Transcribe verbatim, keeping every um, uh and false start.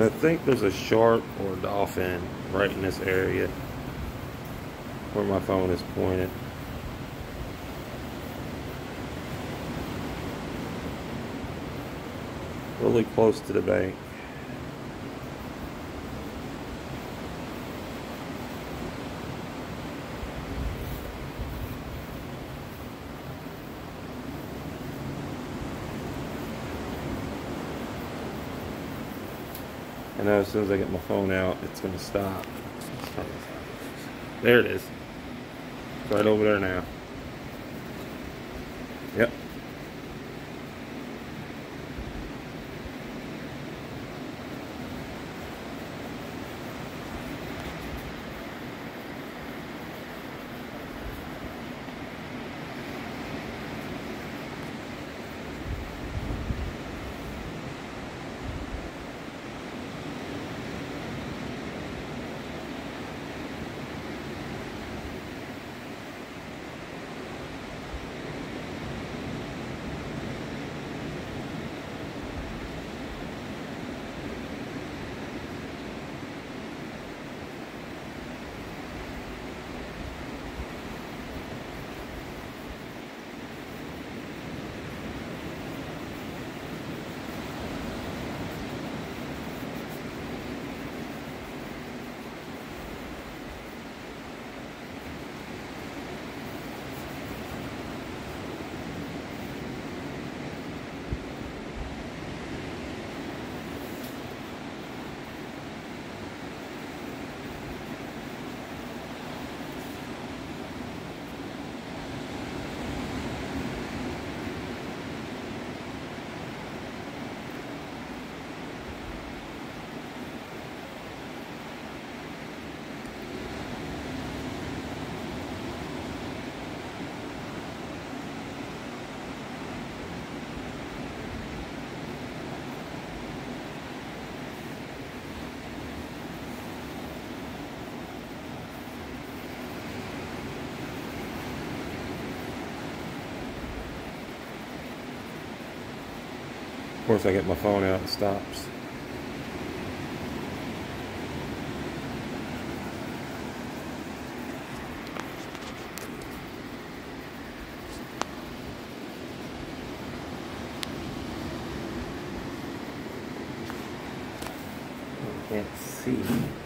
I think there's a shark or a dolphin right in this area where my phone is pointed. Really close to the bank. I know as soon as I get my phone out, it's going to stop. There it is. It's right over there now. Yep. Of course, I get my phone out, it stops. I can't see.